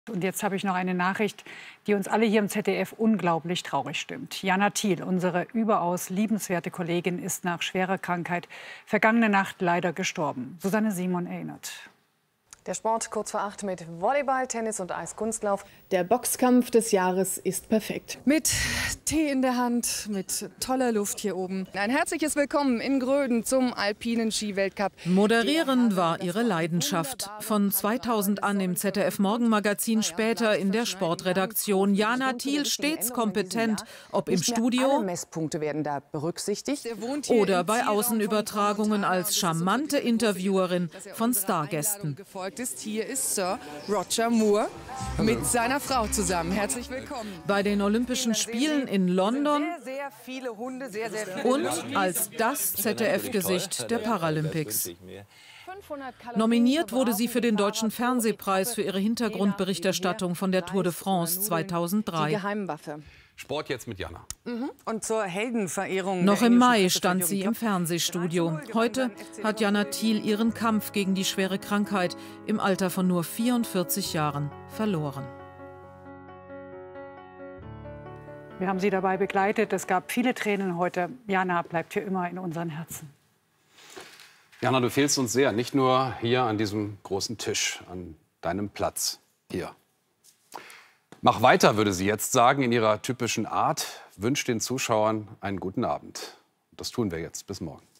Und jetzt habe ich noch eine Nachricht, die uns alle hier im ZDF unglaublich traurig stimmt. Jana Thiel, unsere überaus liebenswerte Kollegin, ist nach schwerer Krankheit vergangene Nacht leider gestorben. Susanne Simon erinnert. Der Sport kurz vor 8 mit Volleyball, Tennis und Eiskunstlauf. Der Boxkampf des Jahres ist perfekt. Mit Tee in der Hand, mit toller Luft hier oben. Ein herzliches Willkommen in Gröden zum alpinen Skiweltcup. Moderieren war ihre Leidenschaft. Von 2000 an im ZDF-Morgenmagazin, später in der Sportredaktion. Jana Thiel stets kompetent, ob im Studio Alle Messpunkte werden da berücksichtigt. oder bei Außenübertragungen als charmante Interviewerin von Stargästen. Hier ist Sir Roger Moore mit seiner Frau zusammen. Herzlich willkommen. Bei den Olympischen Spielen in London Sehr viele Hunde, sehr viele und als das ZDF-Gesicht der Paralympics. Nominiert wurde sie für den Deutschen Fernsehpreis für ihre Hintergrundberichterstattung von der Tour de France 2003. Die Geheimwaffe. Sport jetzt mit Jana. Und zur Heldenverehrung. Noch im Mai stand sie im Fernsehstudio. Heute hat Jana Thiel ihren Kampf gegen die schwere Krankheit im Alter von nur 44 Jahren verloren. Wir haben Sie dabei begleitet. Es gab viele Tränen heute. Jana bleibt für immer in unseren Herzen. Jana, du fehlst uns sehr. Nicht nur hier an diesem großen Tisch, an deinem Platz hier. Mach weiter, würde sie jetzt sagen, in ihrer typischen Art. Wünscht den Zuschauern einen guten Abend. Das tun wir jetzt. Bis morgen.